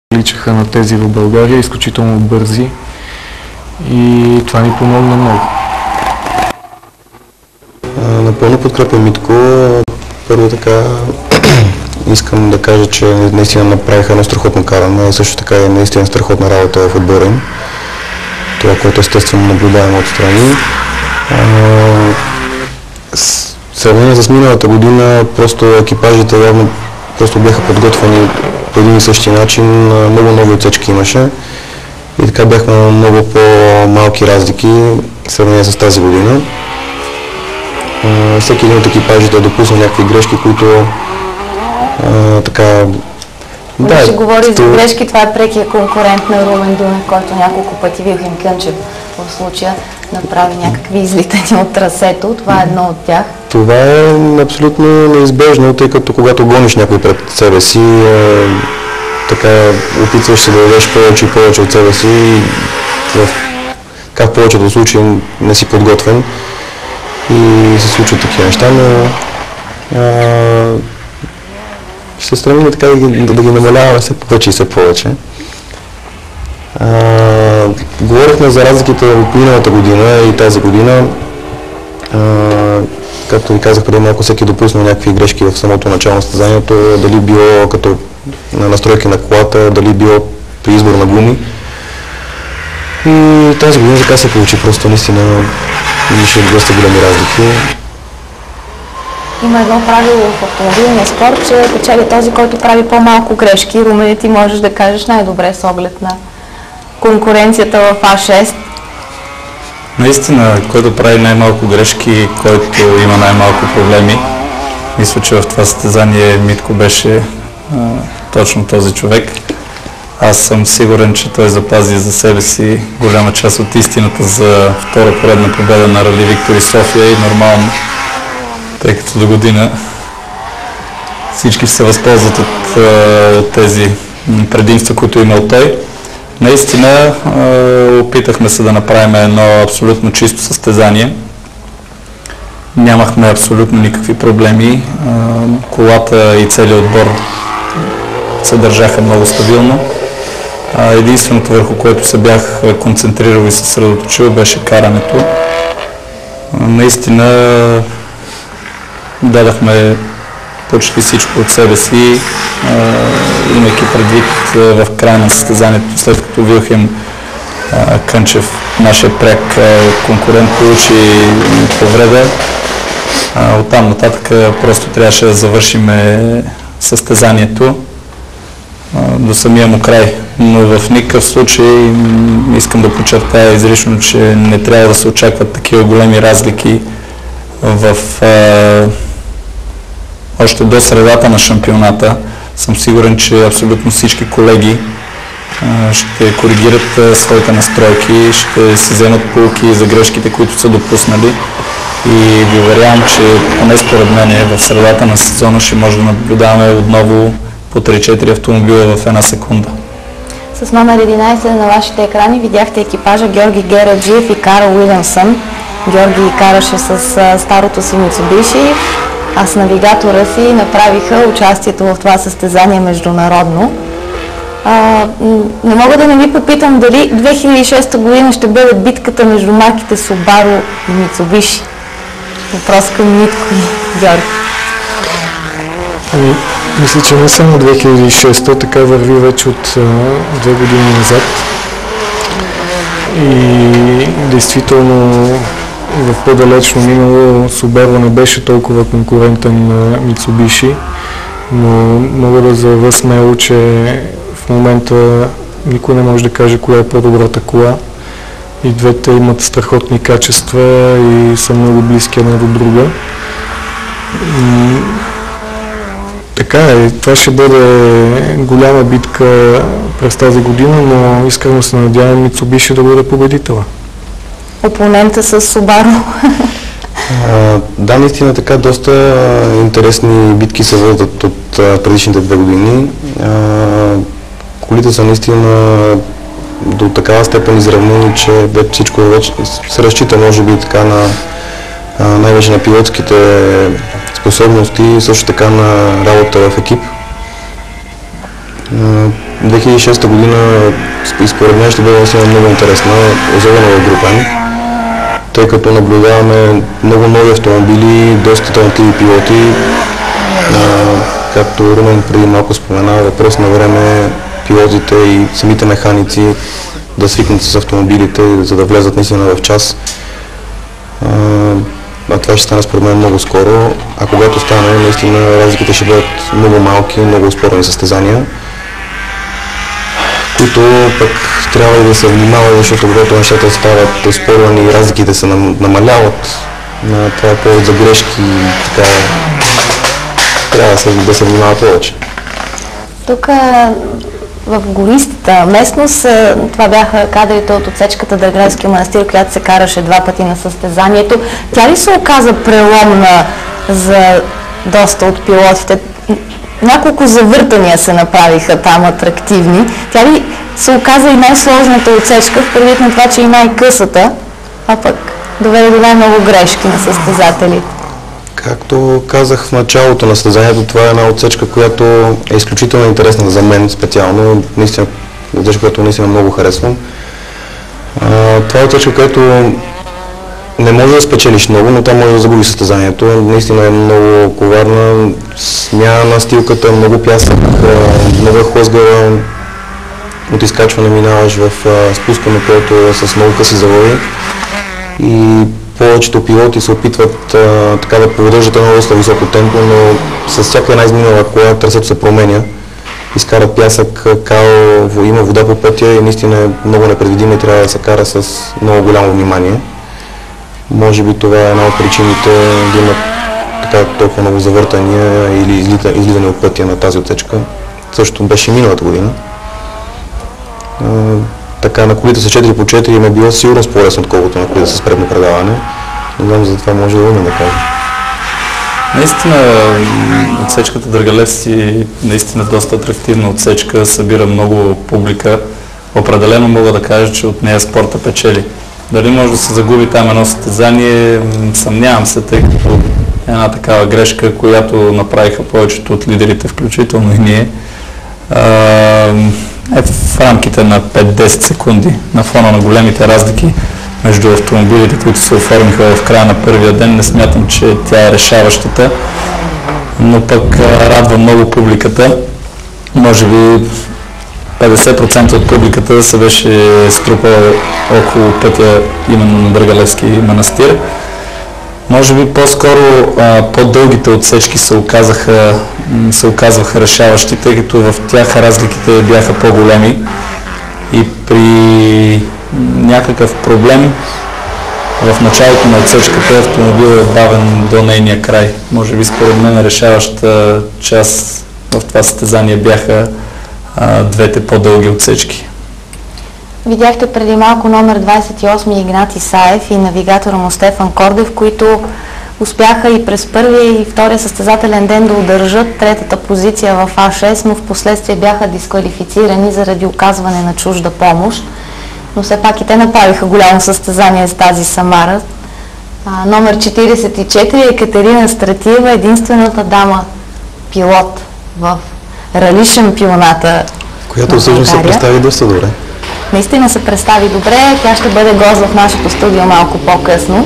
приличаха на тези в България, изключително бързи и това ни помогна много. Напълно подкрепям Митко. Първо така искам да кажа, че наистина направиха едно страхотно каране и също така е наистина страхотна работа в отбора им. Това, което естествено наблюдаваме отстрани. В сравнение с миналата година, просто екипажите явно просто бяха подготвени по един и същи начин, много нови отсечки имаше и така бяхме на много по-малки разлики в сравнение с тази година. Всеки един от екипажите е допуснал някакви грешки, които така... Да, ще говори за грешки, това е прекия конкурент на Румен Дунев, който няколко пъти Вилхем Кънчев в случая направи някакви излитания от трасето. Това е едно от тях. Това е абсолютно неизбежно, тъй като когато гониш някой пред себе си, така опитваш се да дадеш повече и повече от себе си и как в повечето случаи не си подготвен и се случват такива неща, но ще се стремим така да ги намаляваме все повече и все повече. Говорихме за разликите от миналата година и тази година. Както ви казах преди малко, всеки допуснал някакви грешки в самото начало на състезанието, дали било като на настройки на колата, дали било при избор на гуми. И тази година така се получи, просто наистина имаше доста големи разлики. Има едно правило в автомобилния спорт, че печели този, който прави по-малко грешки. Румен, ти можеш да кажеш най-добре с оглед на конкуренцията в А6. Наистина, който прави най-малко грешки, който има най-малко проблеми. Мисля, че в това състезание Митко беше точно този човек. Аз съм сигурен, че той запази за себе си голяма част от истината за втора поредна победа на Рали Виктори София и нормално, тъй като до година всички се възползват от тези предимства, които е имал той. Наистина опитахме се да направим едно абсолютно чисто състезание. Нямахме абсолютно никакви проблеми. Колата и целият отбор се държаха много стабилно. Единственото, върху което се бях концентрирал и съсредоточил, беше карането. Наистина дадахме почти всичко от себе си, имайки предвид в края на състезанието, след като Вилхем Кънчев, нашия пряк конкурент, получи повреда. Оттам нататък просто трябваше да завършим състезанието до самия му край. Но в никакъв случай искам да подчертая изрично, че не трябва да се очакват такива големи разлики в още до средата на шампионата. Съм сигурен, че абсолютно всички колеги ще коригират своите настройки, ще си вземат поуки за грешките, които са допуснали и ви уверявам, че поне според мен в средата на сезона ще може да наблюдаваме отново по 3-4 автомобила в една секунда. С номер 11 на вашите екрани видяхте екипажа Георги Гераджиев и Карл Уилямсън. Георги караше с старото си Мицубиши, а с навигатора си направиха участието в това състезание международно. Не мога да не ви попитам дали 2006 година ще бъде битката между марките Subaru и Mitsubishi. Въпрос към Митко и Георги. Мисля, че не само 2006, така върви вече от 2 години назад. И действително в по-далечно минало Subaru не беше толкова конкурентен на Mitsubishi, но мога да заявя смело, че в момента никой не може да каже коя е по-добрата кола. И двете имат страхотни качества и са много близки една до друга. Така е, това ще бъде голяма битка през тази година, но искрено се надявам Mitsubishi да бъде победителя. Опонента с Subaru. Да, наистина така доста интересни битки се водят от предишните 2 години. Колите са наистина до такава степен изравнени, че всичко вече се разчита, може би, така на най-вече на пилотските способности и също така на работа в екип. 2006 година и според мен ще бъде наистина много интересна, особено в групен, тъй като наблюдаваме много нови автомобили, доста талантливи пилоти. Както Румен преди малко спомена, въпрос на време пилотите и самите механици да свикнат с автомобилите, за да влезат наистина в час. Това ще стане според мен много скоро, а когато стане, наистина разликите ще бъдат много малки, много успорени състезания, които пък трябва и да се внимава, защото когато нещата стават успорвани и разликите се намаляват, това е повод за грешки и така трябва да се внимава повече. Тук в гористата местност, това бяха кадрите от отсечката Драгалевския манастир, която се караше 2 пъти на състезанието. Тя ли се оказа преломна за доста от пилотите? Няколко завъртания се направиха там атрактивни. Тя ли се оказа и най-сложната отсечка, в предвид на това, че и най-късата, а пък доведе до най-много грешки на състезателите? Както казах в началото на състезанието, това е една отсечка, която е изключително интересна за мен специално, наистина, отсечка, която наистина много харесвам. Това е отсечка, която не може да спечелиш много, но там може да загуби състезанието. Наистина е много коварна, смяна на стилката, много пясък, много хлъзгава, от изкачване минаваш в спускане, което е с много къси завои. И повечето пилоти се опитват така да поддържат едно доста високо темпо, но с всяка една изминала кола трасето се променя. Изкарат пясък, кал, има вода по пътя и наистина е много непредвидимо и трябва да се кара с много голямо внимание. Може би това е една от причините да има така толкова много завъртания или излизане от пътя на тази отсечка. Също беше миналата година. Така на колите с 4x4 им е било сигурно по-лесно, отколкото на колите с предно предаване. Не знам, за това може да умем да кажа. Наистина отсечката Драгалевци наистина доста атрактивна отсечка, събира много публика. Определено мога да кажа, че от нея спорта печели. Дали може да се загуби там едно състезание, съмнявам се, тъй като една такава грешка, която направиха повечето от лидерите, включително и ние, е в рамките на 5-10 секунди на фона на големите разлики между автомобилите, които се оформиха в края на първия ден. Не смятам, че тя е решаващата, но пък радва много публиката. Може би 50% от публиката се беше струпала около пътя именно на Драгалевски манастир. Може би по-скоро по-дългите отсечки се оказваха решаващи, тъй като в тях разликите бяха по-големи и при някакъв проблем в началото на отсечката автомобилът е бавен до нейния край. Може би според мен решаваща част в това състезание бяха двете по-дълги отсечки. Видяхте преди малко номер 28 Игнати Саев и навигатора му Стефан Кордев, които успяха и през първия и втория състезателен ден да удържат третата позиция в А6, но в последствие бяха дисквалифицирани заради оказване на чужда помощ. Но все пак и те направиха голямо състезание с тази Самара. Номер 44 Екатерина Стратиева, единствената дама пилот в рали шампионата, която всъщност се представи доста добре. Наистина се представи добре. Тя ще бъде гост в нашето студио малко по-късно.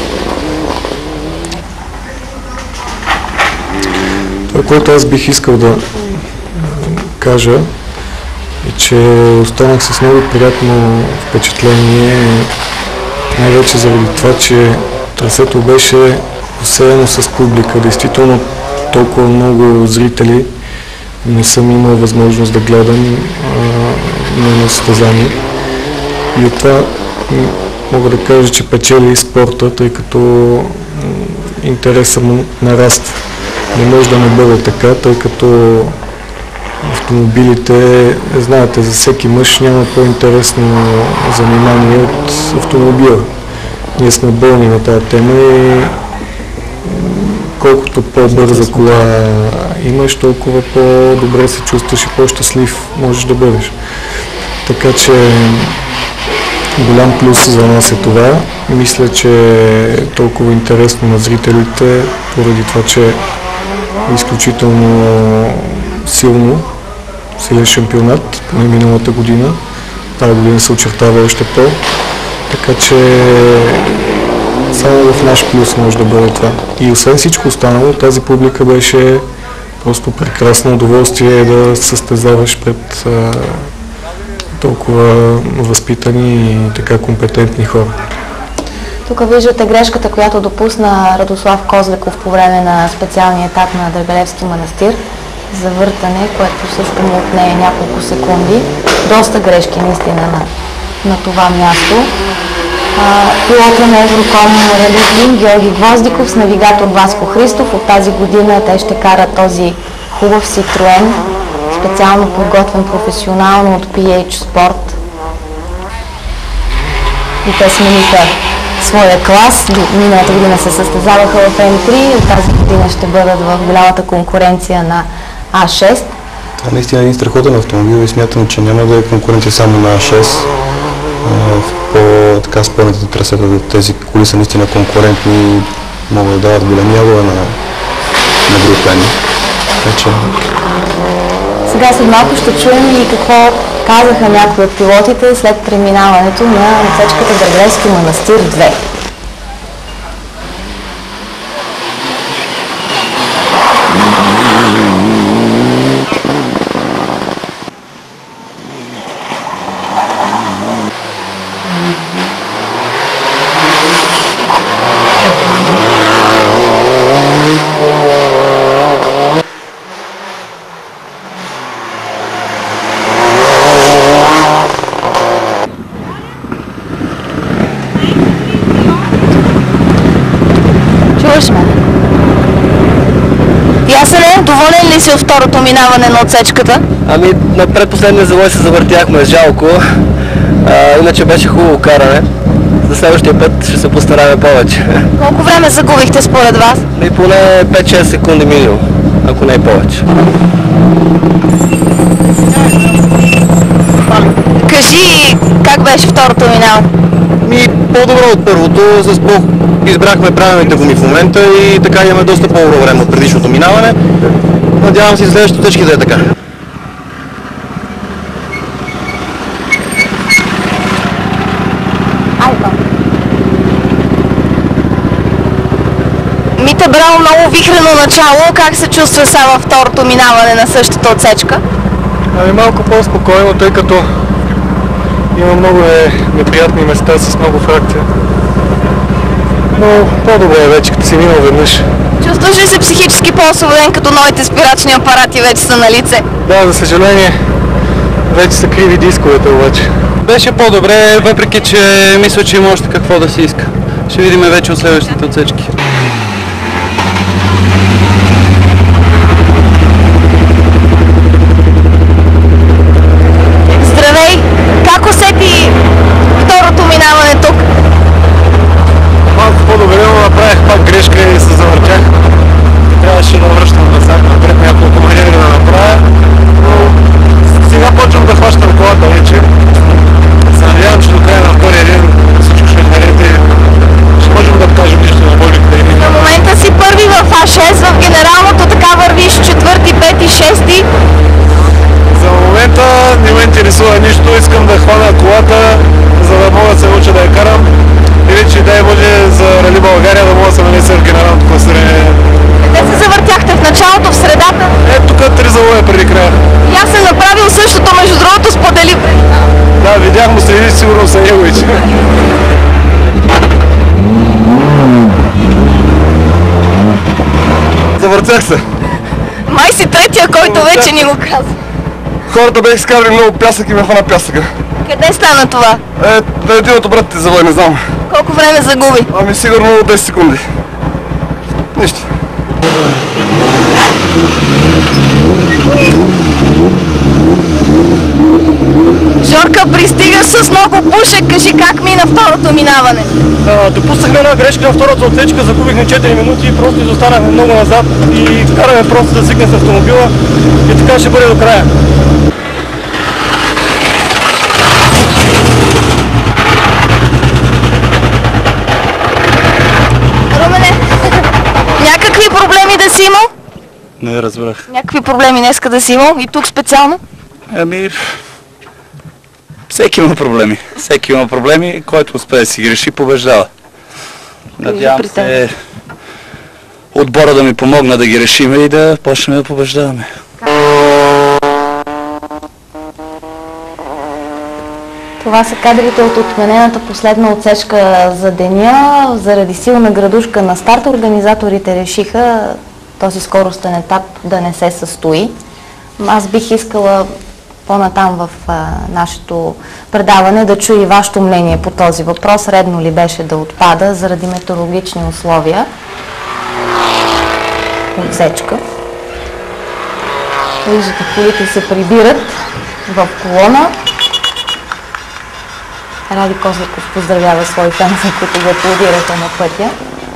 Това, което аз бих искал да кажа, е, че останах с много приятно впечатление, най-вече заради това, че трасето беше посеяно с публика. Действително толкова много зрители не съм имал възможност да гледам на състезание. И от това мога да кажа, че печели и спорта, тъй като интересът му нараства. Не може да не бъде така, тъй като автомобилите, знаете, за всеки мъж няма по-интересно занимание от автомобила. Ние сме болни на тази тема и колкото по-бърза кола имаш, толкова по-добре се чувстваш и по-щастлив можеш да бъдеш. Така че голям плюс за нас е това. Мисля, че е толкова интересно на зрителите, поради това, че е изключително силно силен шампионат, поне миналата година. Тази година се очертава още по. Така че само в наш плюс може да бъде това. И освен всичко останало, тази публика беше просто прекрасно удоволствие да състезаваш пред толкова възпитани и така компетентни хора. Тук виждате грешката, която допусна Радослав Козлеков по време на специалния етап на Дъргалевски манастир. Завъртане, което също му отнее няколко секунди. Доста грешки наистина на това място. Пилота на Евроком Рали Клин Георги Гвоздиков с навигатор Васко Христов. От тази година те ще карат този хубав Citroen, специално подготвен професионално от PH Sport. И те смениха своя клас. Миналата година се състезаваха в М3, от тази година ще бъдат в голямата конкуренция на А6. Това наистина е един страхотен автомобил и смятам, че няма да е конкуренция само на А6. В по-така спорните трасета, тези коли са наистина конкурентни, могат да дават големи ялове на групени. Сега след малко ще чуем и какво казаха някои от пилотите след преминаването на отсечката Дъргалевски манастир 2. Ясене, доволен ли си от второто минаване на отсечката? Ами, на предпоследния завой се завъртяхме жалко, иначе беше хубаво каране. За следващия път ще се постараем повече. Колко време загубихте според вас? И поне 5-6 секунди минимум, ако не и повече. Кажи, как беше второто минаване? По-добро от първото, с избрахме правилните гуми в момента и така имаме доста по-добро време от предишното минаване. Надявам се следващото всички да е така. Мите брал много вихрено начало, как се чувства сега във второто минаване на същата отсечка? Ами малко по-спокойно, тъй като има много неприятни места с много фракция. Но по-добре е вече, като си минал веднъж. Чувстваш ли се психически по-освободен, като новите спирачни апарати вече са на лице? Да, за съжаление, вече са криви дисковете обаче. Беше по-добре, въпреки че мисля, че има още какво да се иска. Ще видим вече от следващите отсечки. Здравей! Как усети второто минаване тук? Малко по-добре, но направих пак грешка и се завъртях. Трябваше да връщам назад напред няколко маневри да направя, но сега почвам да хващам колата вече. Се надявам, че до края на втория ден всичко ще е наред и ще можем да покажем нещо на болите. На момента си първи в А6, в генералното така вървиш четвърти, пети, шести. За момента не ме интересува нищо, искам да хвана колата, за да мога да се науча да я карам. Или че дай Боже за Рали България да мога да се нанеса в генералното класиране. Къде се завъртяхте? В началото, в средата? Тук 3 завоя преди края. И аз съм направил същото, между другото сподели. Да, видях му следи, сигурно са неговите. Завъртях се. Май си третия, който вече ни го каза. Хората бяха изкарали много пясък и ме хвана пясъка. Къде стана това? На един от обратите завой, не знам. Колко време загуби? Ами сигурно 10 секунди. Нищо. Жорка, пристигаш с много пушек, кажи как мина второто минаване. Допуснахме една грешка на втората отсечка, загубихме 4 минути и просто изостанахме много назад и караме просто да свикнем с автомобила и така ще бъде до края. Румене, някакви проблеми да си имал? Не разбрах. Някакви проблеми днеска да си имал и тук специално? Ами, всеки има проблеми. Всеки има проблеми, който успее да си ги реши, побеждава. Надявам се отбора да ми помогна да ги решиме и да почнем да побеждаваме. Това са кадрите от отменената последна отсечка за деня. Заради силна градушка на старта организаторите решиха този скоростен етап да не се състои. Аз бих искала по-натам в нашето предаване да чуя и вашето мнение по този въпрос. Редно ли беше да отпада заради метеорологични условия? Отсечка. Виждате, колите се прибират в колона. Ради Козликов поздравява свои фенове, които го аплодираха на пътя.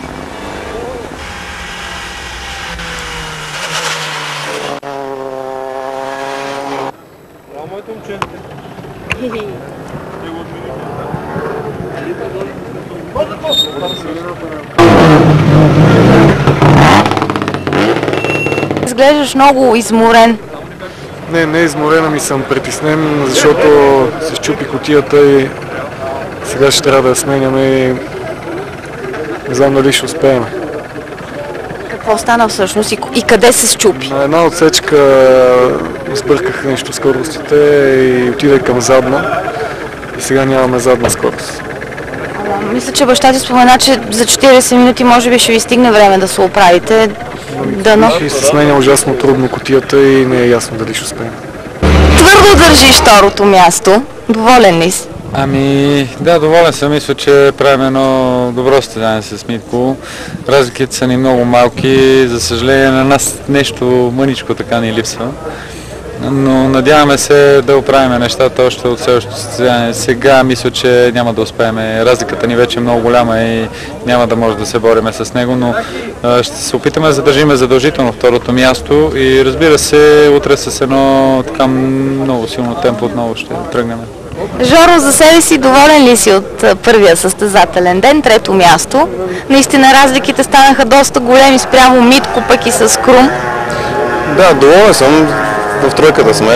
Изглеждаш много изморен. Не изморен, ами съм притеснен, защото се счупи кутията и сега ще трябва да я сменяме и не знам дали ще успеем. Какво стана всъщност и къде се счупи? На една отсечка сбърках нещо скоростите и отидах към задна и сега нямаме задна скорост. Мисля, че баща ти спомена, че за 40 минути може би ще ви стигне време да се оправите. И се сменя ужасно трудно кутията и не е ясно дали ще успеем. Твърдо държиш второто място. Доволен ли си? Ами да, доволен съм. Мисля, че правим едно добро състезание с Митко. Разликите са ни много малки. За съжаление на нас нещо мъничко така ни липсва. Но надяваме се да оправим нещата още от следващото състезание. Сега мисля, че няма да успеем. Разликата ни вече е много голяма и няма да може да се бориме с него, но ще се опитаме да задържим задължително второто място и разбира се, утре с едно така много силно темпо отново ще тръгнем. Жоро, за себе си доволен ли си от първия състезателен ден, трето място? Наистина разликите станаха доста големи спрямо Митко, пък и с Крум. Да, доволен съм. В тройката сме.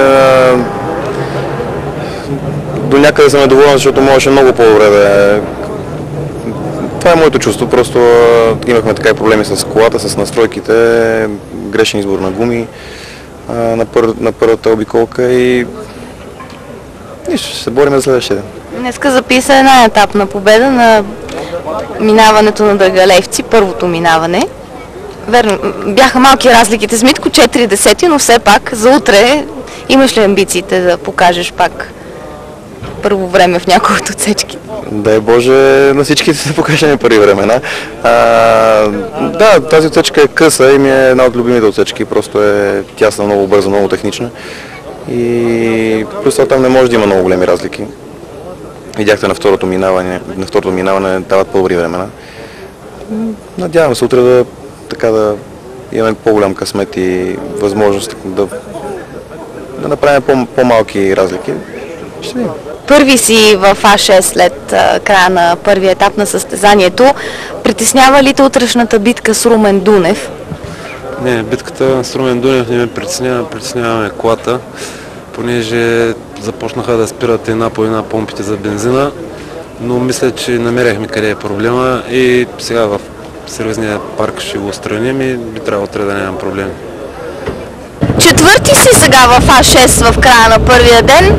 До някъде съм недоволен, защото можеше много по-добре да е. Това е моето чувство. Просто имахме така и проблеми с колата, с настройките, грешен избор на гуми на първата обиколка и нищо, ще се борим за следващия ден. Днеска записа една етапна победа на минаването на Драгалевци, първото минаване. Верно, бяха малки разликите с Митко, 4/10, но все пак за утре имаш ли амбициите да покажеш пак първо време в някои от отсечки? Дай Боже на всичките се покажем първи времена. Да, тази отсечка е къса и ми е една от любимите отсечки, просто е тясна, много бърза, много технична. И плюс там не може да има много големи разлики. Видяхте на второто минаване дават по-добри времена. Надявам се утре да имаме по-голям късмет и възможност да направим по-малки разлики. Ще видим. Първи си в А6 след края на първия етап на състезанието. Притеснява ли те утрешната битка с Румен Дунев? Не, битката с Румен Дунев не ме притесняваме колата, понеже започнаха да спират една по една помпите за бензина, но мисля, че намеряхме къде е проблема и сега в сервизния парк ще го отстраним и би трябвало утре да нямам проблеми. Четвърти си сега в А6 в края на първия ден.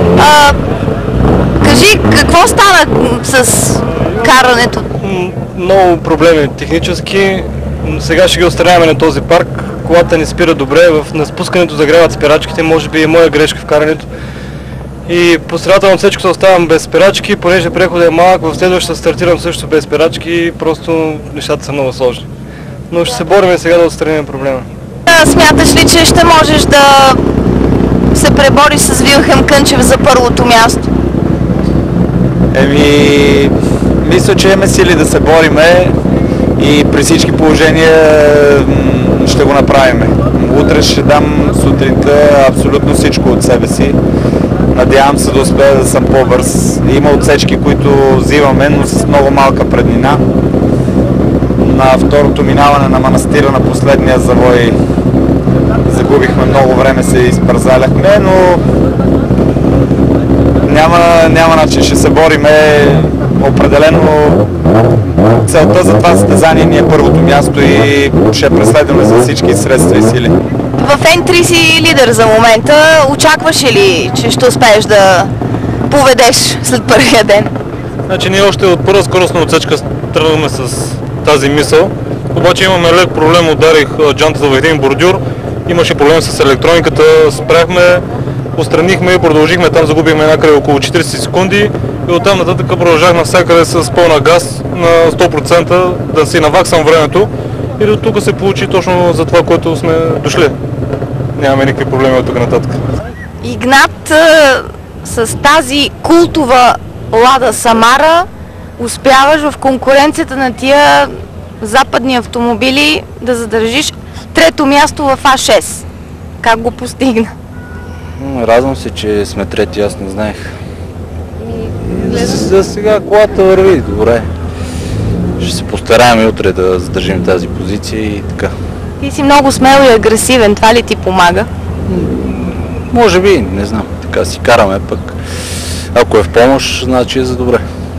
Кажи, какво стана с карането? Много проблеми технически. Сега ще ги отстраняваме на този парк. Колата ни спира добре. На спускането загряват спирачките. Може би е моя грешка в карането. И по средата на отсечката оставам без спирачки, понеже преходът е малък. В следващата стартирам също без спирачки. Просто нещата са много сложни. Но ще се борим сега да отстраним проблема. Смяташ ли, че ще можеш да се пребориш с Вилхем Кънчев за първото място? Мисля, че имаме сили да се бориме и при всички положения ще го направим. Утре ще дам сутринта абсолютно всичко от себе си. Надявам се да успея да съм по-бърз. Има отсечки, които взимаме, но с много малка преднина. На второто минаване на манастира на последния завой загубихме много време, се изпързаляхме, но няма начин, ще се бориме. Определено целта за това състезание ни е първото място и ще преследваме за всички средства и сили. В N3 си лидер за момента. Очакваш ли, че ще успееш да поведеш след първия ден? Значи ние още от първа скоростна отсечка тръгваме с тази мисъл. Обаче имаме лек проблем, ударих джантата в един бордюр. Имаше проблем с електрониката, спряхме, отстранихме и продължихме. Там загубихме някъде около 40 секунди и оттам нататък продължах навсякъде с пълна газ на 100% да си наваксам времето и до тук се получи точно за това, което сме дошли. Нямаме никакви проблеми от тук нататък. Игнат, с тази култова Лада Самара успяваш в конкуренцията на тия западни автомобили да задържиш трето място в А6. Как го постигна? Радвам се, че сме трети, аз не знаех. За сега колата върви добре. Ще се постараем и утре да задържим тази позиция и така. Ти си много смел и агресивен, това ли ти помага? Може би, не знам. Така си караме, пък ако е в помощ, значи е за добре.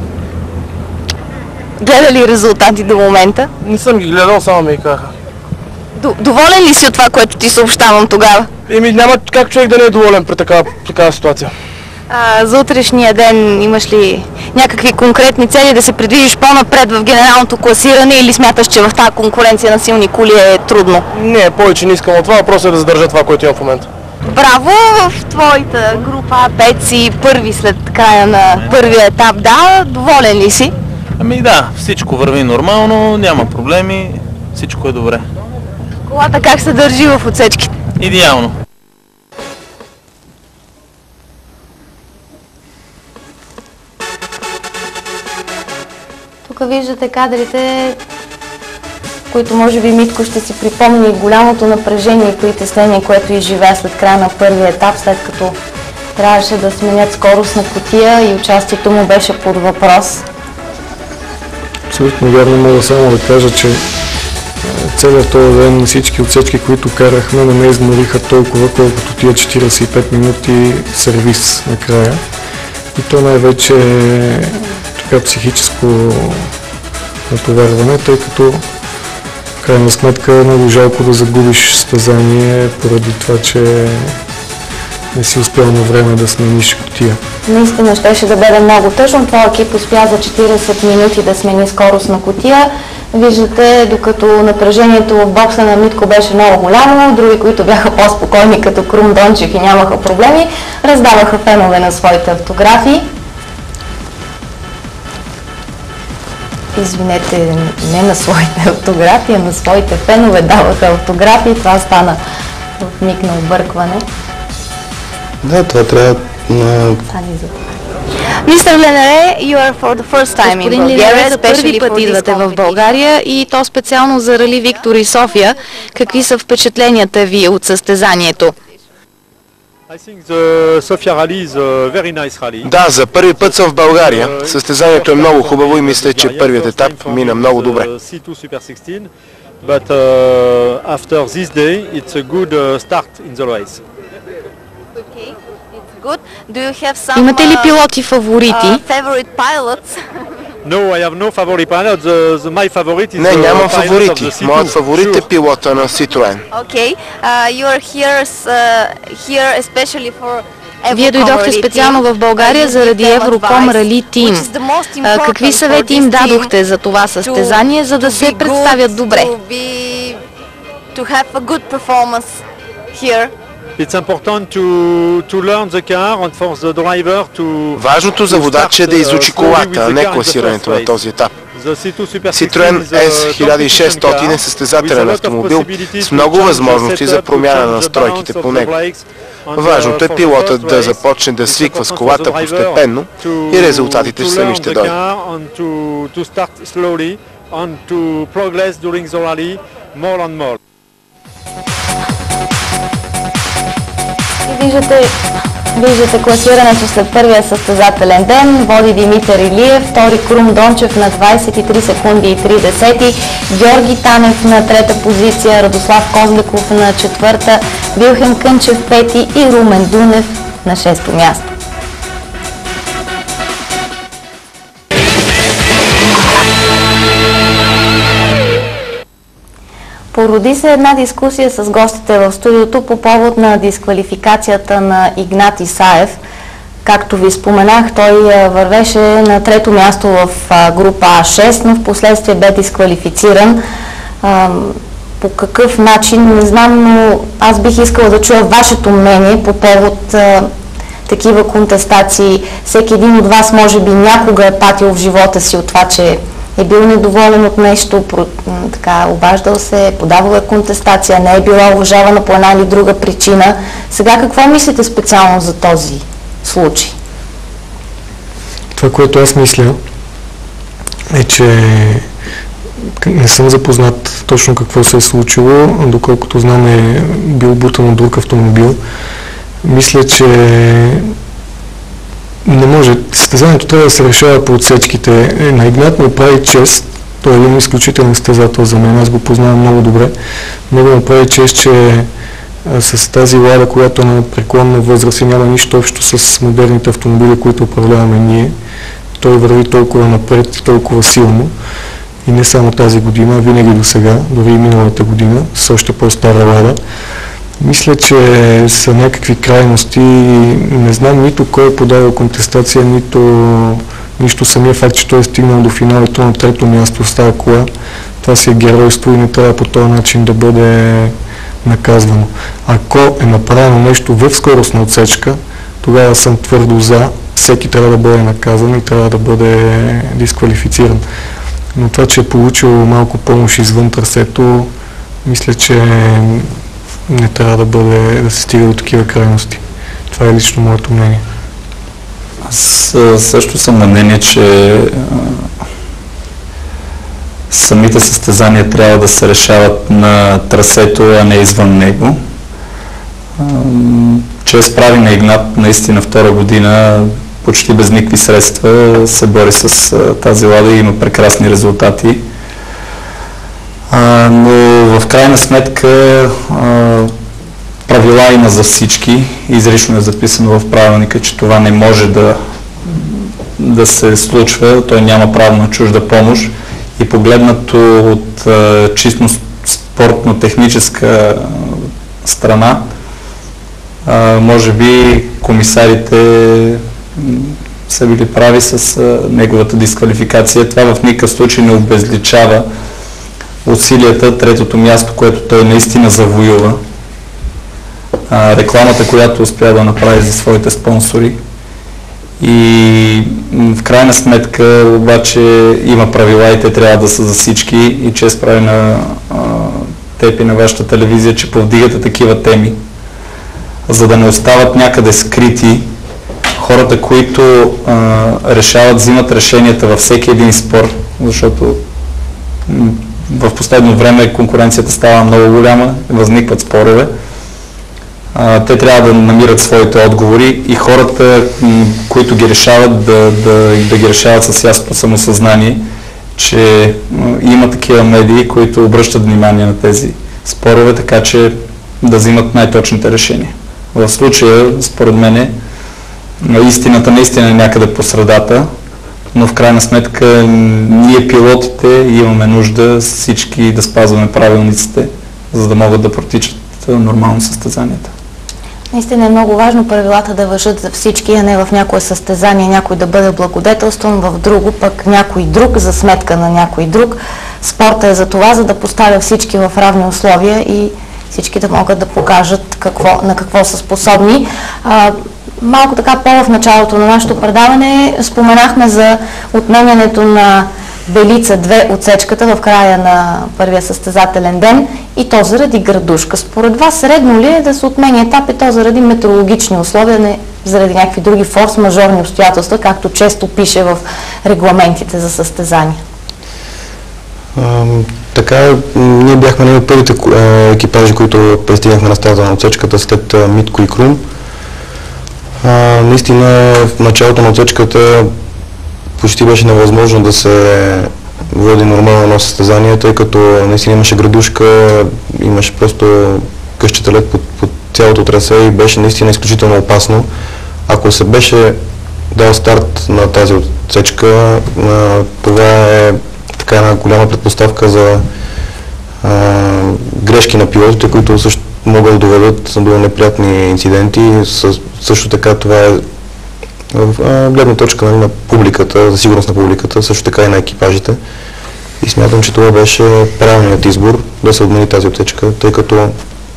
Гледа ли резултати до момента? Не съм ги гледал, само ми казаха. Доволен ли си от това, което ти съобщавам тогава? Няма как човек да не е доволен при такава ситуация. За утрешния ден имаш ли някакви конкретни цели да се придвижиш по-напред в генералното класиране или смяташ, че в тази конкуренция на силни коли е трудно? Не, повече не искам от това, въпросът е да задържа това, което имам в момента. Браво в твоята група, 5 си първи след края на първия етап, да, доволен ли си? Ами да, всичко върви нормално, няма проблеми, всичко е добре. Колата как се държи в отсечките? Идеално. Тук виждате кадрите, които може би Митко ще си припомни голямото напрежение и притеснение, което изживя след края на първия етап, след като трябваше да сменят скорост на кутия и участието му беше под въпрос. Абсолютно вярно, мога само да кажа, че целият този ден всички отсечки, които карахме, не ме измориха толкова, колкото тия 45 минути сервис накрая. И то най-вече така психическо натоварване, тъй като в крайна сметка е много жалко да загубиш състезание поради това, че не си успял на време да смениш кутия. Наистина щеше да бъде много тъжно. Това екип успя за 40 минути да смени скорост на кутия. Виждате, докато напрежението в бокса на Митко беше много голямо, други, които бяха по-спокойни, като Крум Дончев и нямаха проблеми, раздаваха фенове на своите автографи. Извинете, не на своите автографи, а на своите фенове даваха автографи. Това стана в миг на объркване. Да, това трябва на... Мистер Ленаре, you are for the first time in Bulgaria. За първи път идвате в България и то специално за Рали Виктори София. Какви са впечатленията ви от състезанието? Да, за първи път съм в България. Състезанието е много хубаво и мисля, че първият етап мина много добре. But after this day, it's a good start in the race. Имате ли пилоти фаворити? No, I have no favorite pilot. My favorite is Не, нямам фаворити. Моят фаворит е пилота на Citroen. Okay, you are here especially for Вие дойдохте специално в България заради Евроком Рали Тим. Какви съвети им дадохте за това състезание, за да се представят добре? Важното за водача е да изучи колата, а не класирането на този етап. Citroen S1600 е състезателен автомобил с много възможности за промяна на настройките по него. Важното е пилотът да започне да свиква с колата постепенно и резултатите сами ще дойдат. И виждате Виждате класирането след първия състезателен ден. Води Димитър Илиев, втори Крум Дончев на 23 секунди и 3 десети, Георги Танев на трета позиция, Радослав Козлеков на четвърта, Вилхем Кънчев пети и Румен Дунев на шесто място. Породи се една дискусия с гостите в студиото по повод на дисквалификацията на Игнат Исаев. Както ви споменах, той вървеше на трето място в група А6, но в последствие бе дисквалифициран. По какъв начин, не знам, но аз бих искала да чуя вашето мнение по повод такива контестации. Всеки един от вас може би някога е патил в живота си от това, че е бил недоволен от нещо, така, обаждал се, подавал е контестация, не е била уважавана по една или друга причина. Сега какво мислите специално за този случай? Това, което аз мисля, е, че не съм запознат точно какво се е случило, доколкото знам е бил бутан от друг автомобил. Мисля, че не може. Състезанието трябва да се решава по отсечките. На Игнат му прави чест. Той е един изключителен състезател за мен. Аз го познавам много добре. Много му прави чест, че с тази Лада, която е на преклонна възраст и няма нищо общо с модерните автомобили, които управляваме ние, той върви толкова напред и толкова силно. И не само тази година, винаги до сега, дори и миналата година, с още по-стара Лада. Мисля, че са някакви крайности. Не знам нито кой е подавал контестация, нищо самия факт, че той е стигнал до финалето на трето място с тази кола. Това си е геройство и не трябва по този начин да бъде наказвано. Ако е направено нещо в скоростна отсечка, тогава съм твърдо за. Всеки трябва да бъде наказан и трябва да бъде дисквалифициран. Но това, че е получил малко помощ извън трасето, мисля, че не трябва да се стига до такива крайности. Това е лично моето мнение. Аз също съм на мнение, че самите състезания трябва да се решават на трасето, а не извън него. Чрез прави на Игнат, наистина втора година, почти без никакви средства, се бори с тази Лада и има прекрасни резултати. Но в крайна сметка правила има за всички. Изрично е записано в правилника, че това не може да се случва. Той няма право на чужда помощ. И погледнато от чисто спортно-техническа страна, може би комисарите са били прави с неговата дисквалификация. Това в никакъв случай не обезличава усилията, третото място, което той наистина завоюва, рекламата, която успя да направи за своите спонсори. И в крайна сметка обаче има правила и те трябва да са за всички и чест прави на теб и на вашата телевизия, че повдигате такива теми, за да не остават някъде скрити хората, които взимат решенията във всеки един спор, защото в последно време конкуренцията става много голяма, възникват спорове. Те трябва да намират своите отговори и хората, които ги решават, да ги решават с ясното самосъзнание, че има такива медии, които обръщат внимание на тези спорове, така че да взимат най-точните решения. В случая, според мен, истината наистина е някъде по средата, но в крайна сметка ние пилотите имаме нужда всички да спазваме правилниците, за да могат да протичат нормално състезанията. Наистина е много важно правилата да важат за всички, а не в някое състезание някой да бъде благодетелстван, в друго пък някой друг за сметка на някой друг. Спорта е за това, за да поставя всички в равни условия и всички да могат да покажат на какво са способни. Малко така в началото на нашето предаване споменахме за отменянето на Белица 2 отсечката в края на първия състезателен ден и то заради градушка. Според вас редно ли е да се отмени етап и то заради метеорологични условия, не заради някакви други форс-мажорни обстоятелства, както често пише в регламентите за състезания? Така, ние бяхме на първите екипажи, които пристигнахме на старта на отсечката след Митко и Крум. Наистина в началото на отсечката почти беше невъзможно да се води нормално едно състезание, тъй като наистина имаше градушка, имаше просто къщата лед под цялото трасе и беше наистина изключително опасно. Ако се беше дал старт на тази отсечка, това е така една голяма предпоставка за грешки на пилотите, които също могат да доведат до неприятни инциденти. Също така това е гледна точка на публиката, за сигурност на публиката, също така и на екипажите. И смятам, че това беше правилният избор да се отмени тази отсечка, тъй като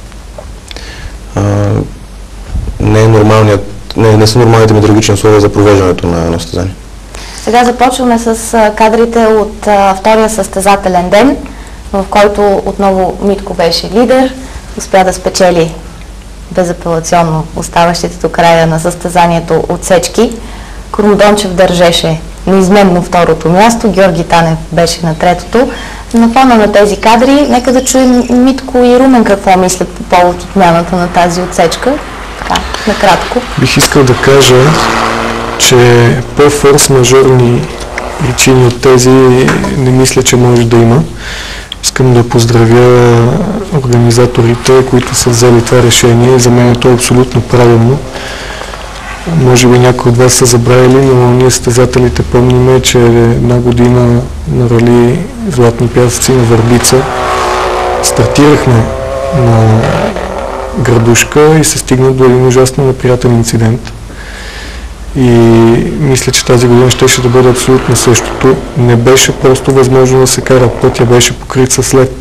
не са нормалните метеорологични условия за провеждането на едно състезание. Сега започваме с кадрите от втория състезателен ден, в който отново Митко беше лидер, успя да спечели безапелационно оставащите до края на състезанието отсечки. Крумдончев държеше неизменно второто място, Георги Танев беше на третото. На фона на тези кадри, нека да чуем Митко и Румен какво мислят по повод отмяната на тази отсечка. Така, накратко. Бих искал да кажа, че по-форс-мажорни причини от тези не мисля, че може да има. Искам да поздравя организаторите, които са взели това решение. За мен то е абсолютно правилно. Може би някои от вас са забравили, но ние състезателите помниме, че една година на рали Златни пясъци на Върбица стартирахме на градушка и се стигна до един ужасно неприятен инцидент. И мисля, че тази година щеше да бъде абсолютно същото. Не беше просто възможно да се кара. Пътя беше покрит със след.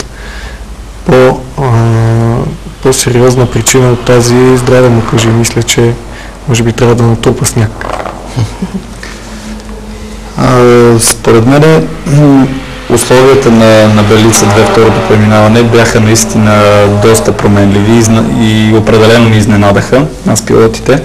По-сериозна причина от тази здраве му кажи. Мисля, че може би трябва да натрупа сняг. Според мен условията на Белица 2 второто преминаване бяха наистина доста променливи и определено ни изненадаха нас пилотите.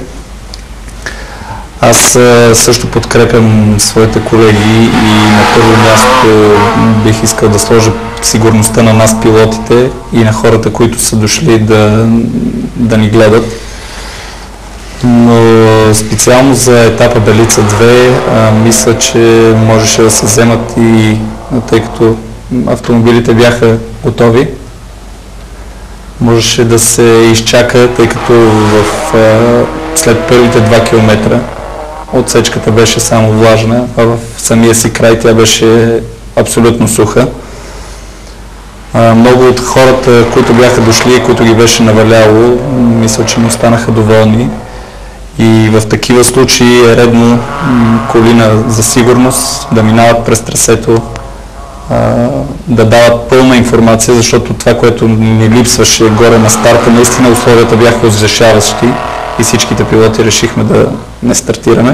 Аз също подкрепям своите колеги и на първо място бих искал да сложа сигурността на нас пилотите и на хората, които са дошли да ни гледат. Но специално за етапа Белица 2 мисля, че можеше да се вземат и тъй като автомобилите бяха готови, можеше да се изчака, тъй като след първите 2 км отсечката беше само влажна, а в самия си край тя беше абсолютно суха. Много от хората, които бяха дошли и които ги беше наваляло, мисля, че не останаха доволни. И в такива случаи е редно коли за сигурност да минават през трасето, да дават пълна информация, защото това, което ни липсваше горе на старта, наистина условията бяха озрешаващи и всичките пилоти решихме да не стартираме.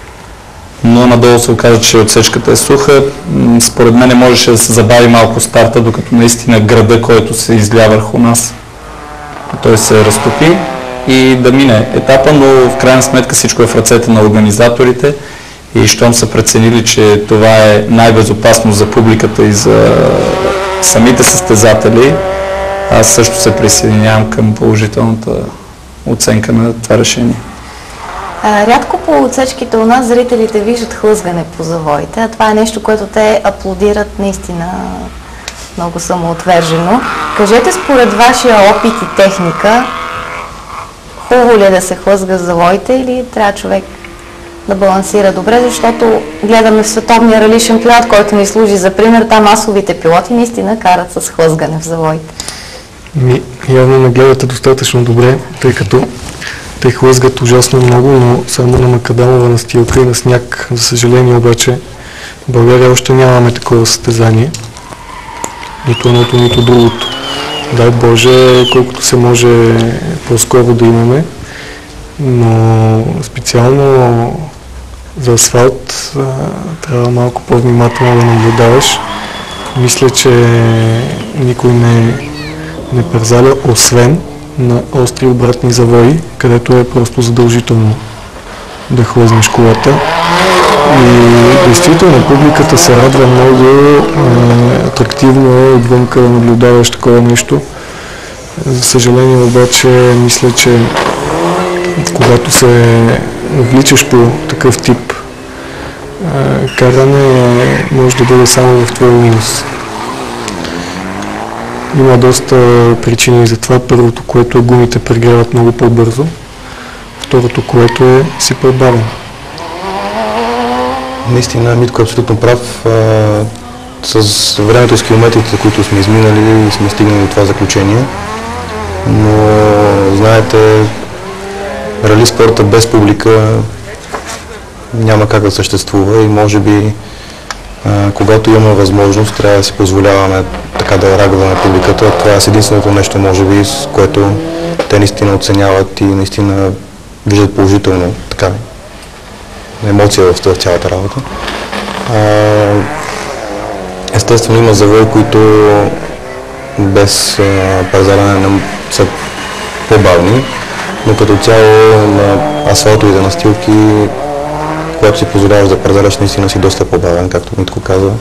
Но надолу се оказа, че отсечката е суха. Според мен можеше да се забави малко старта, докато наистина града, който се изля върху нас, той се разтопи и да мине етапа, но в крайна сметка всичко е в ръцете на организаторите и щом са преценили, че това е най-безопасно за публиката и за самите състезатели, аз също се присъединявам към положителната оценка на това решение. Рядко по отсечките у нас зрителите виждат хлъзгане по завоите, а това е нещо, което те аплодират наистина много самоотвержено. Кажете, според вашия опит и техника, хубаво ли е да се хлъзга с завоите или трябва човек да балансира добре, защото гледаме в световния рали шампионат, който ни служи за пример, там масовите пилоти наистина карат с хлъзгане в завоите. Явно не гледате достатъчно добре, тъй като те хлъзгат ужасно много, но само на макадамова настилка и на сняг. За съжаление обаче в България още нямаме такова състезание. Нито едното, нито другото. Дай Боже, колкото се може по-скоро да имаме, но специално за асфалт трябва малко по-внимателно да наблюдаваш. Мисля, че никой не парзаля, освен на остри обратни завои, където е просто задължително да хлъзнеш колата. И действително публиката се радва много, атрактивно отвънка да наблюдаваш такова нещо. За съжаление обаче мисля, че когато се вличаш по такъв тип каране, може да бъде само в твой минус. Има доста причини за това. Първото, което е, гумите прегряват много по-бързо. Второто, което е, си по-бавен. Наистина, Митко е абсолютно прав. С времето, с километрите, които сме изминали, сме стигнали до това заключение. Но, знаете, рали спорта без публика няма как да съществува и може би, когато имаме възможност, трябва да си позволяваме така да рагваме публиката. Това е единственото нещо, може би, с което те наистина оценяват и наистина виждат положително така емоция в цялата работа. Естествено има завои, които без парзаляне са по-бавни, но като цяло на асфалтовите настилки, когато си позволяваш да парзаляш, наистина си доста по-бавен, както Митко каза.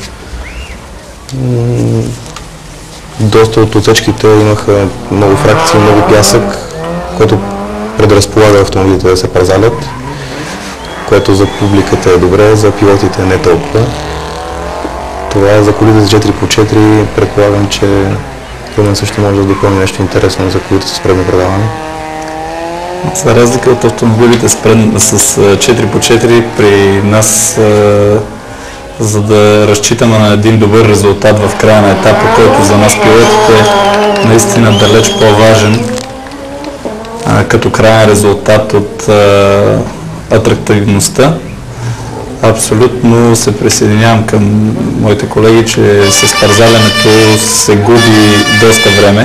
Доста от отсечките имаха много фракции, много пясък, което предразполага автомобилите да се парзалят, което за публиката е добре, за пилотите не толкова. Това е за колите за 4x4, предполагам, че Румен също може да допълни нещо интересно за колите с предно предаване. За разлика от автомобилите с 4x4, при нас, за да разчитаме на един добър резултат в края на етапа, който за нас пилотите е наистина далеч по-важен като краен резултат от атрактивността. Абсолютно се присъединявам към моите колеги, че с парзалянето се губи доста време.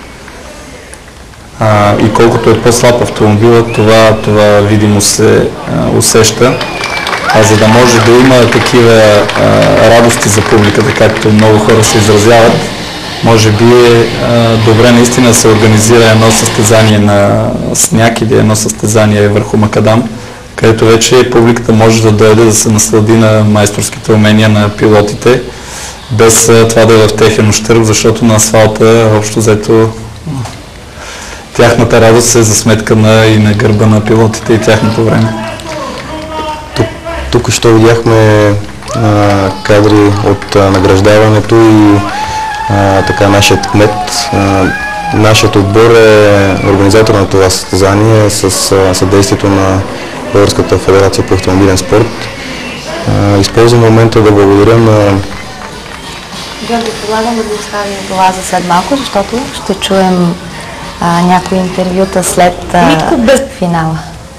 И колкото е по-слаб автомобила, това видимо се усеща. За да може да има такива радости за публиката, както много хора се изразяват, може би е добре наистина да се организира едно състезание на сняг или едно състезание върху макадам, където вече публиката може да дойде да се наслади на майсторските умения на пилотите, без това да е в техен ущърб, защото на асфалта общо взето тяхната радост е за сметка и на гърба на пилотите и тяхното време. Тук ще видяхме кадри от награждаването и така нашият кмет. Нашият отбор е организатор на това състезание с съдействието на Българската федерация по автомобилен спорт. Използвам момента да благодаря на... Георги, предлагам да го оставим това за след малко, защото ще чуем някои интервюта след финала.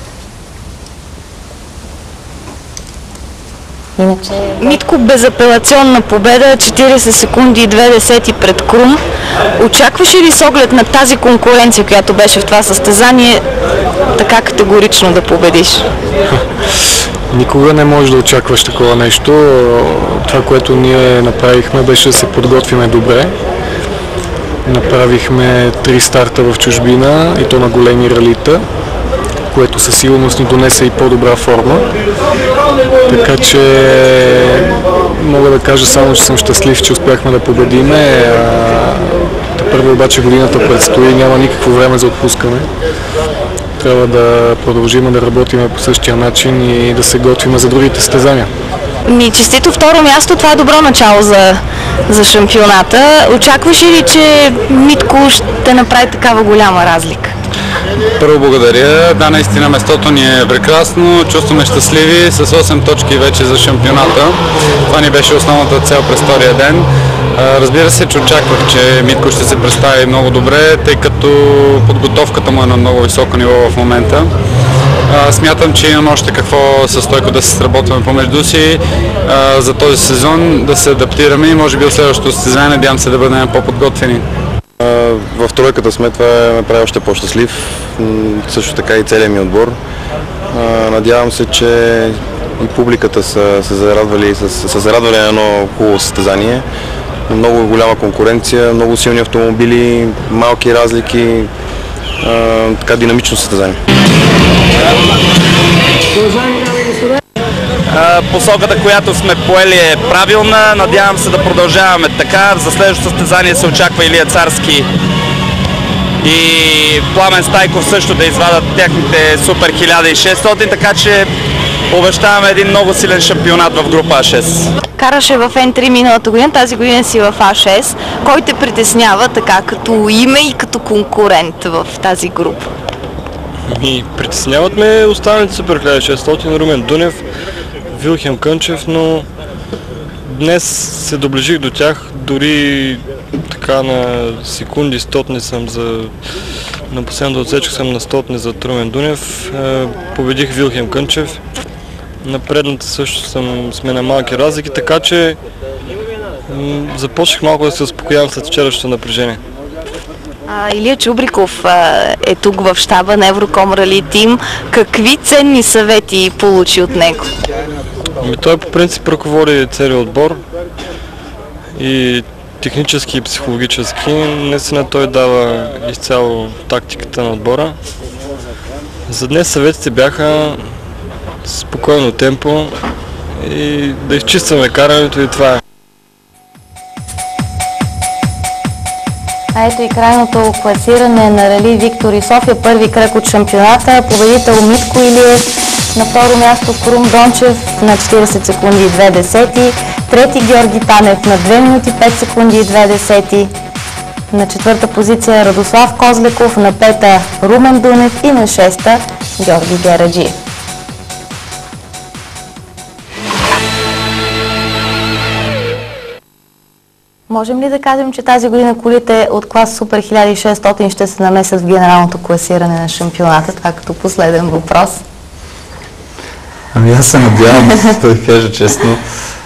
Митко, безапелационна победа, 40 секунди и 2 пред Крум. Очакваше ли с оглед на тази конкуренция, която беше в това състезание, така категорично да победиш? Никога не можеш да очакваш такова нещо. Това, което ние направихме, беше да се подготвиме добре. Направихме 3 старта в чужбина и то на големи ралита, което със сигурност ни донесе и по-добра форма. Така че мога да кажа само, че съм щастлив, че успяхме да победиме. Първо обаче годината предстои, няма никакво време за отпускане. Трябва да продължим да работим по същия начин и да се готвим за другите състезания. Честито второ място, това е добро начало за шампионата. Очакваш ли, че Митко ще направи такава голяма разлика? Първо благодаря. Да, наистина местото ни е прекрасно. Чувстваме щастливи с 8 точки вече за шампионата. Това ни беше основната цел през втория ден. Разбира се, че очаквах, че Митко ще се представи много добре, тъй като подготовката му е на много високо ниво в момента. Смятам, че имам още какво със Стойко да се сработваме помежду си за този сезон, да се адаптираме и може би от следващото състезание надявам се да бъдем по-подготвени. В тройката сме, това ме прави още по-щастлив, също така и целият ми отбор. Надявам се, че и публиката са се зарадвали на едно хубаво състезание. Много голяма конкуренция, много силни автомобили, малки разлики, така динамично състезание. Посоката, която сме поели е правилна. Надявам се да продължаваме така. За следващото състезание се очаква Илия Царски и Пламен Стайков също да извадат техните Супер 1600, така че обещаваме един много силен шампионат в група А6. Караше в N3 миналата година, тази година си в А6. Кой те притеснява така като име и като конкурент в тази група? Притесняват ме останалите Супер 1600, Румен Дунев, Вилхем Кънчев, но днес се доближих до тях, дори така на секунди стотни съм на последната отсечка съм на стотни за Румен Дунев, победих Вилхем Кънчев. На предната също сме на малки разлики, така че започнах малко да се успокоявам след вчерашното напрежение. Илия Чубриков е тук в щаба на Евроком Рали Тим. Какви ценни съвети получи от него? Той по принцип ръководи целият отбор и технически и психологически. Наистина той дава изцяло тактиката на отбора. За днес съветите бяха спокойно темпо и да изчистваме карането и това е. Ето и крайното класиране на Рали Виктори София. Първи кръг от шампионата. Победител Митко Илиев. На второ място Крум Дончев на 40 секунди и 2 десети. Трети Георги Танев на 2 минути 5 секунди и 2 десети. На четвърта позиция Радослав Козлеков, на пета Румен Дунев и на шеста Георги Гераджиев. Можем ли да кажем, че тази година колите от клас Супер 1600 ще се намесят в генералното класиране на шампионата? Това като последен въпрос. Ами аз се надявам, да кажа честно,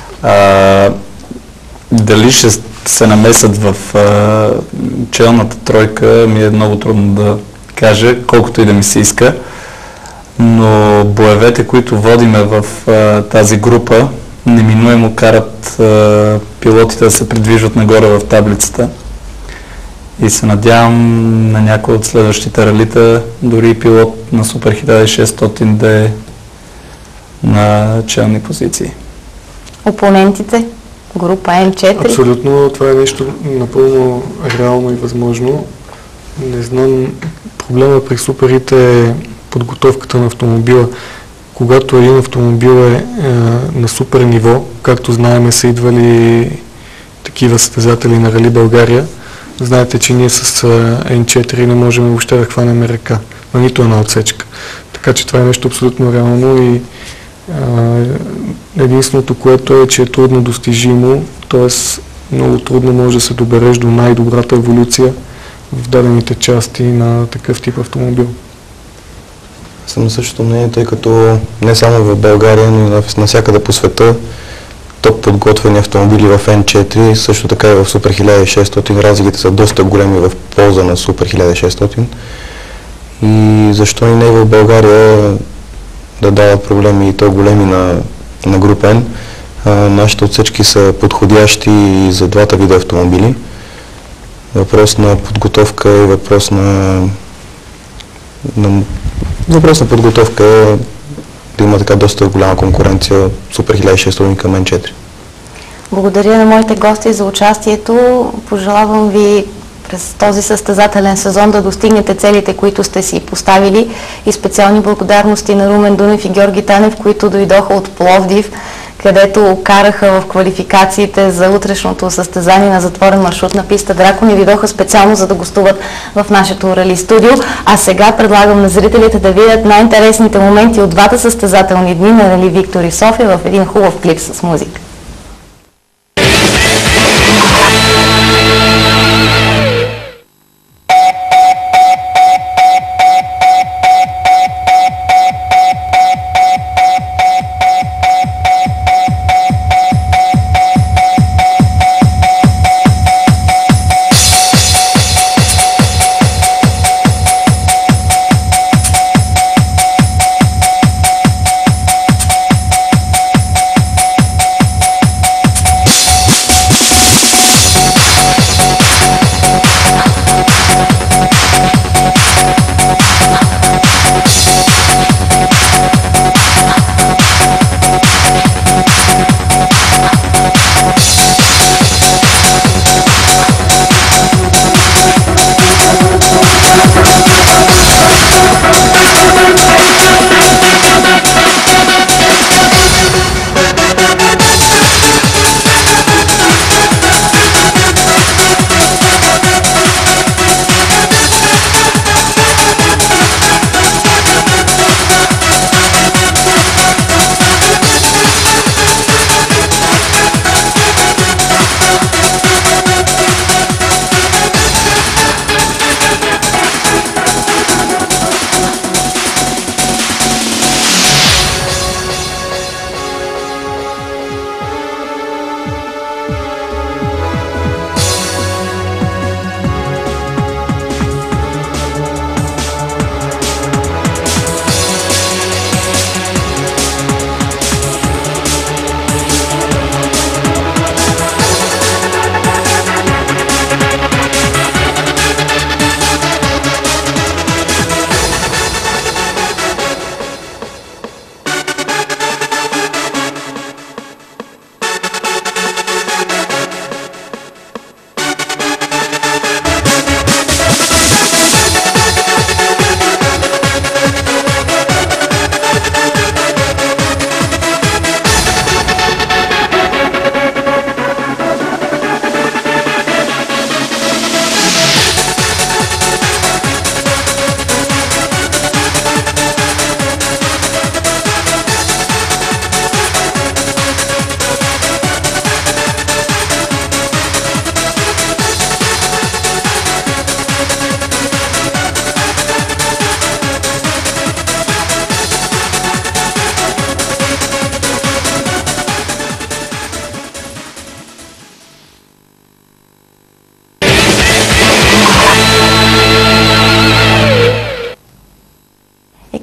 дали ще се намесят в челната тройка ми е много трудно да кажа, колкото и да ми се иска, но боевете, които водиме в тази група, неминуемо карат пилотите да се придвижват нагоре в таблицата и се надявам на някой от следващите ралита, дори пилот на Супер 1600 да е на челни позиции. Опонентите? Група N4? Абсолютно, това е нещо напълно реално и възможно. Не знам, проблема при суперите е подготовката на автомобила. Когато един автомобил е на супер ниво, както знаем, са идвали такива състезатели на Рали България, знаете, че ние с N4 не можем въобще да хванем ръка на нито една отсечка. Така че това е нещо абсолютно реално и единственото, което е, че е трудно достижимо, т.е. много трудно може да се добереш до най-добрата еволюция в дадените части на такъв тип автомобил. Съм на същото мнение, тъй като не само в България, но и навсякъде по света топ подготвени автомобили в N4, също така и в Супер 1600, разликите са доста големи в полза на Супер 1600. И защо и не в България да дават проблеми и то големи на група N. Нашите отсечки са подходящи и за двата вида автомобили. Въпрос на подготовка и въпрос на подготовка е да има така доста голяма конкуренция Супер 1600 към N4. Благодаря на моите гости за участието. Пожелавам ви през този състезателен сезон да достигнете целите, които сте си поставили, и специални благодарности на Румен Дунев и Георги Танев, които дойдоха от Пловдив, където караха в квалификациите за утрешното състезание на затворен маршрут на писта Дракон и дойдоха специално за да гостуват в нашето Рали студио. А сега предлагам на зрителите да видят най-интересните моменти от двата състезателни дни на Рали Виктори София в един хубав клип с музика.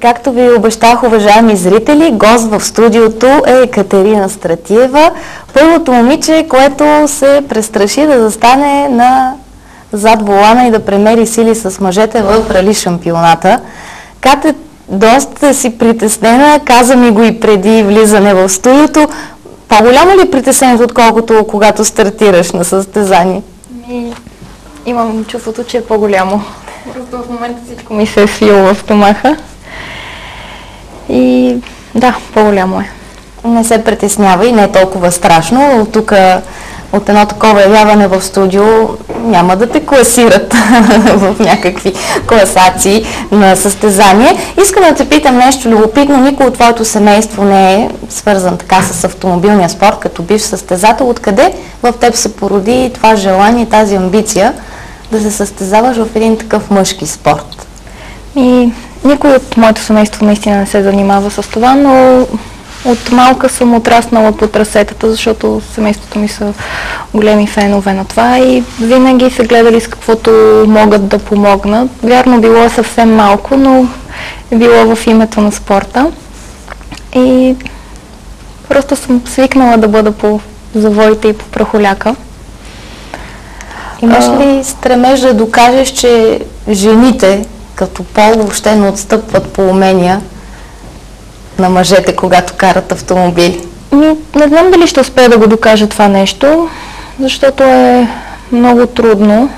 както ви обещах, уважаеми зрители, гост в студиото е Екатерина Стратиева, първото момиче, което се престраши да застане зад волана и да премери сили с мъжете в рали шампионата. Кате, доста си притеснена, каза ми го и преди влизане в студиото. По-голямо ли е притеснението, отколкото когато стартираш на състезание? Имам чувството, че е по-голямо. Просто в момента всичко ми се е свило в стомаха. И да, по-голямо е. Не се притеснява и не е толкова страшно. Тук от едно такова явяване в студио няма да те класират в някакви класации на състезание. Искам да те питам нещо любопитно. Никой от твоето семейство не е свързан така с автомобилния спорт, като бивш състезател. Откъде в теб се породи това желание, тази амбиция да се състезаваш в един такъв мъжки спорт? Никой от моето семейство наистина не се занимава с това, но от малка съм отраснала по трасетата, защото семейството ми са големи фенове на това и винаги са гледали с каквото могат да помогнат. Вярно, било е съвсем малко, но е било в името на спорта. И просто съм свикнала да бъда по завоите и по прахоляка. Имаш ли стремеж да докажеш, че жените като пол въобще не отстъпват по умения на мъжете, когато карат автомобили? Не знам дали ще успея да го докажа това нещо, защото е много трудно.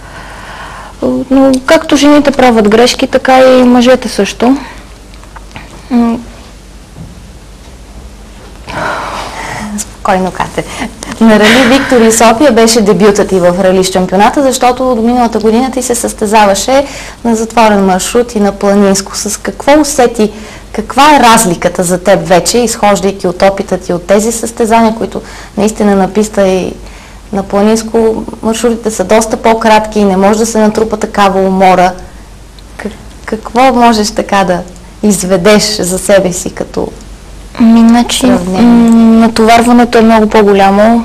Но както жените правят грешки, така и мъжете също. Спокойно, Кате. На рали Виктория София беше дебютът ти в рали шампионата, защото до миналата година ти се състезаваше на затворен маршрут и на планинско. С какво усети? Каква е разликата за теб вече, изхождайки от опита ти от тези състезания, които наистина на писта и на планинско маршрутите са доста по-кратки и не може да се натрупа такава умора? Какво можеш така да изведеш за себе си като натоварването е много по-голямо.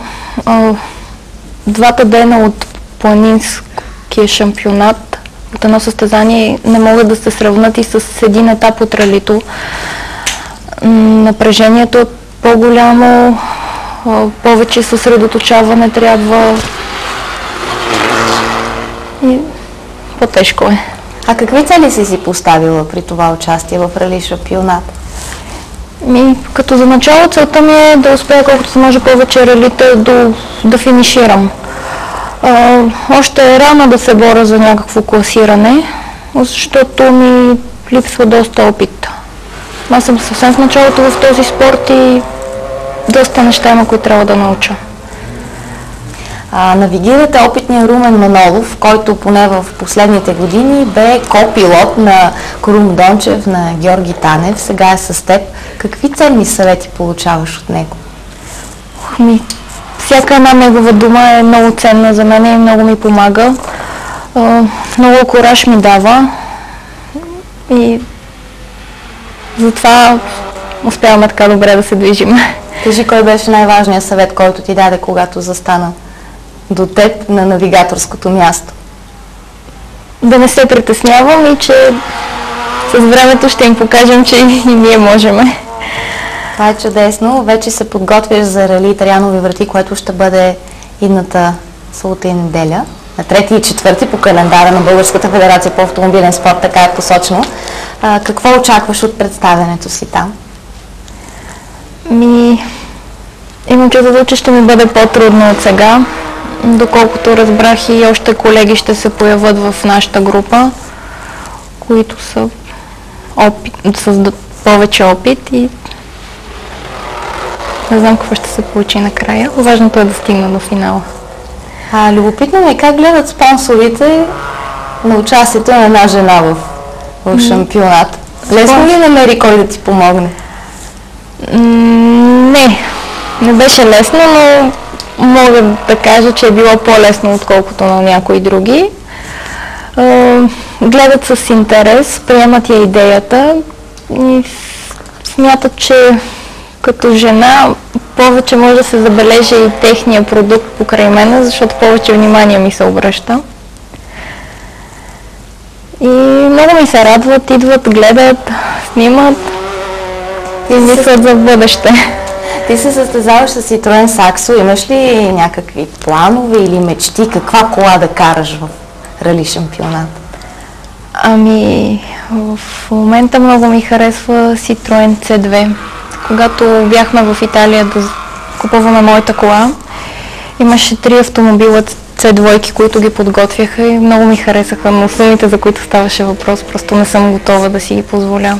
Двата дена от планинския шампионат от едно състезание не могат да се сравнат и с един етап от ралито. Напрежението е по-голямо, повече съсредоточаване трябва и по-тежко е. А какви цели си поставила при това участие в рали шампионат? Като за начало целта ми е да успея колкото се може повече ралита да финиширам. Още е рано да се боря за някакво класиране, защото ми липсва доста опит. Аз съм съвсем в началото в този спорт и доста неща има, които трябва да науча. Навигирате опитния Румен Манолов, който поне в последните години бе ко-пилот на Крум Дончев, на Георги Танев, сега е с теб. Какви ценни съвети получаваш от него? Всяка една негова дума е много ценна за мен и много ми помага. Много кураж ми дава и затова успяваме така добре да се движим. Кажи, кой беше най-важният съвет, който ти даде, когато застана до теб на навигаторското място? Да не се притеснявам и че с времето ще им покажем, че и ние можем. Това е чудесно. Вече се подготвяш за рали Траянови врати, което ще бъде идната събота и неделя. На 3 и 4 по календара на Българската федерация по автомобилен спорт, така е посочено. Какво очакваш от представянето си там? Имам чувството, че ще ми бъде по-трудно от сега. Доколкото разбрах, и още колеги ще се появят в нашата група, които са с повече опит и не знам какво ще се получи накрая. Важното е да стигна до финала. Любопитно е как гледат спонсорите на участието на една жена в шампионат. Лесно ли намери кой да ти помогне? Не беше лесно, но мога да кажа, че е било по-лесно, отколкото на някои други. Гледат с интерес, приемат я идеята и смятат, че като жена повече може да се забележи и техния продукт покрай мен, защото повече внимание ми се обръща. И много ми се радват, идват, гледат, снимат и мислят за бъдеще. Ти се състезаваш с Citroen Saxo. Имаш ли някакви планове или мечти? Каква кола да караш в рали шампионат? Ами, в момента много ми харесва Citroen C2. Когато бяхме в Италия да купуваме моята кола, имаше 3 автомобила C2, които ги подготвяха и много ми харесаха, но сумите, за които ставаше въпрос, просто не съм готова да си ги позволя.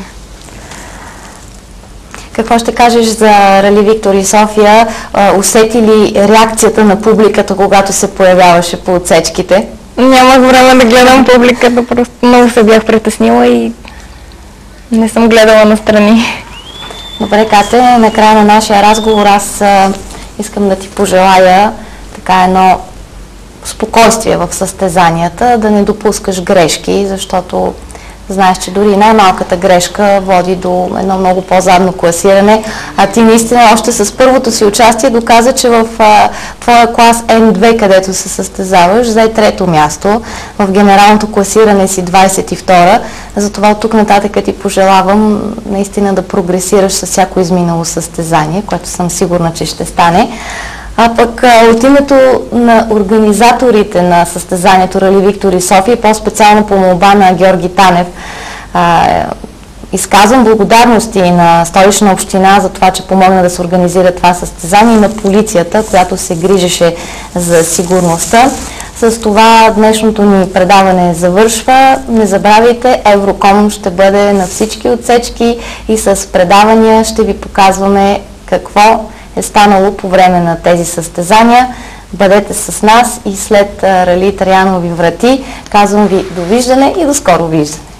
Какво ще кажеш за Рали Виктори София? Усети ли реакцията на публиката, когато се появяваше по отсечките? Нямах време да гледам публиката, просто много се бях притеснила и не съм гледала настрани. Добре, Кате, накрая на нашия разговор аз искам да ти пожелая така едно спокойствие в състезанията, да не допускаш грешки, защото знаеш, че дори най-малката грешка води до едно много по-задно класиране, а ти наистина още с първото си участие доказа, че в твоя клас N2, където се състезаваш, взе 3-то място, в генералното класиране си 22-а, затова от тук нататък ти пожелавам наистина да прогресираш с всяко изминало състезание, което съм сигурна, че ще стане. А пък от името на организаторите на състезанието Рали Виктори София, по-специално по молба на Георги Танев, изказвам благодарности на Столична община за това, че помогна да се организира това състезание и на полицията, която се грижеше за сигурността. С това днешното ни предаване завършва. Не забравяйте, Евроком ще бъде на всички отсечки и с предавания ще ви показваме какво е станало по време на тези състезания. Бъдете с нас и след Рали Траянови врати. Казвам ви довиждане и до скоро виждане.